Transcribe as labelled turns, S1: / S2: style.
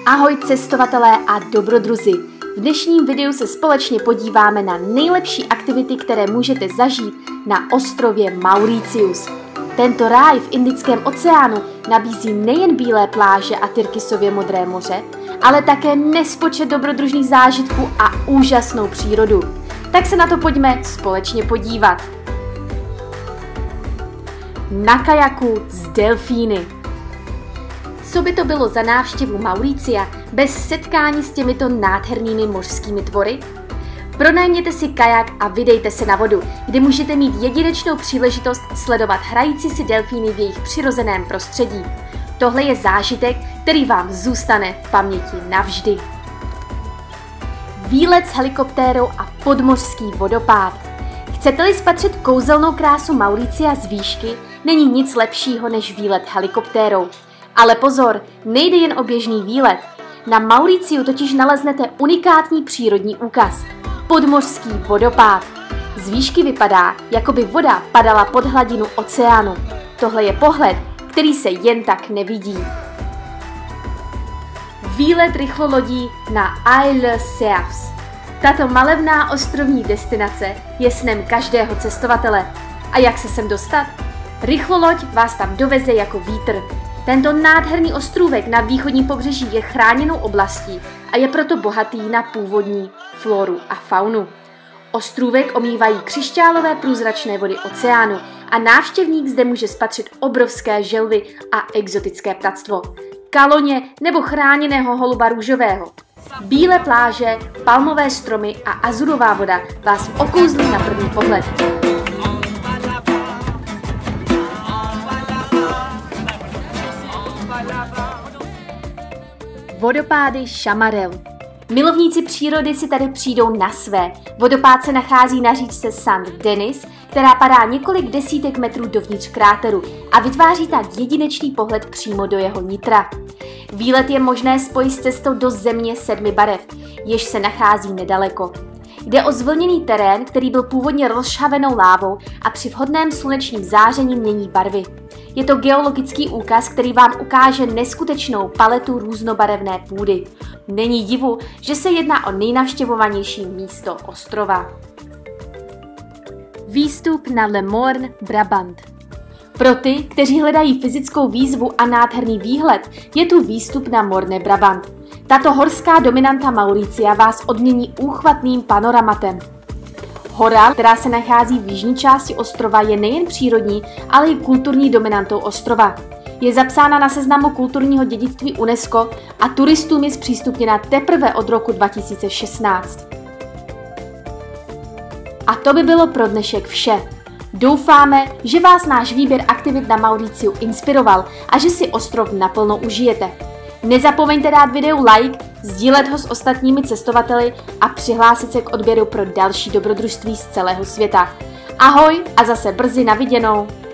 S1: Ahoj cestovatelé a dobrodruzi! V dnešním videu se společně podíváme na nejlepší aktivity, které můžete zažít na ostrově Mauritius. Tento ráj v Indickém oceánu nabízí nejen bílé pláže a tyrkysově modré moře, ale také nespočet dobrodružných zážitků a úžasnou přírodu. Tak se na to pojďme společně podívat. Na kajaku s delfíny. Co by to bylo za návštěvu Mauricia bez setkání s těmito nádhernými mořskými tvory? Pronajměte si kajak a vydejte se na vodu, kde můžete mít jedinečnou příležitost sledovat hrající si delfíny v jejich přirozeném prostředí. Tohle je zážitek, který vám zůstane v paměti navždy. Výlet s helikoptérou a podmořský vodopád. Chcete-li spatřit kouzelnou krásu Mauricia z výšky, není nic lepšího než výlet helikoptérou. Ale pozor, nejde jen o běžný výlet. Na Mauriciu totiž naleznete unikátní přírodní úkaz – podmořský vodopád. Z výšky vypadá, jako by voda padala pod hladinu oceánu. Tohle je pohled, který se jen tak nevidí. Výlet rychlolodí na Île Serves. Tato malebná ostrovní destinace je snem každého cestovatele. A jak se sem dostat? Rychloloď vás tam doveze jako vítr. Tento nádherný ostrůvek na východním pobřeží je chráněnou oblastí a je proto bohatý na původní floru a faunu. Ostrůvek omývají křišťálové průzračné vody oceánu a návštěvník zde může spatřit obrovské želvy a exotické ptactvo, kaloně nebo chráněného holuba růžového. Bílé pláže, palmové stromy a azurová voda vás okouzlí na první pohled. Vodopády Chamarel. Milovníci přírody si tady přijdou na své. Vodopád se nachází na říčce Saint-Denis, která padá několik desítek metrů dovnitř kráteru a vytváří tak jedinečný pohled přímo do jeho nitra. Výlet je možné spojit s cestou do země 7 barev, jež se nachází nedaleko. Jde o zvlněný terén, který byl původně rozžhavenou lávou a při vhodném slunečním záření mění barvy. Je to geologický úkaz, který vám ukáže neskutečnou paletu různobarevné půdy. Není divu, že se jedná o nejnavštěvovanější místo ostrova. Výstup na Le Morne, Brabant. Pro ty, kteří hledají fyzickou výzvu a nádherný výhled, je tu výstup na Morne Brabant. Tato horská dominanta Mauricia vás odmění úchvatným panoramatem. Hora, která se nachází v jižní části ostrova, je nejen přírodní, ale i kulturní dominantou ostrova. Je zapsána na seznamu kulturního dědictví UNESCO a turistům je zpřístupněna teprve od roku 2016. A to by bylo pro dnešek vše. Doufáme, že vás náš výběr aktivit na Mauriciu inspiroval a že si ostrov naplno užijete. Nezapomeňte dát videu like, sdílet ho s ostatními cestovateli a přihlásit se k odběru pro další dobrodružství z celého světa. Ahoj a zase brzy na viděnou!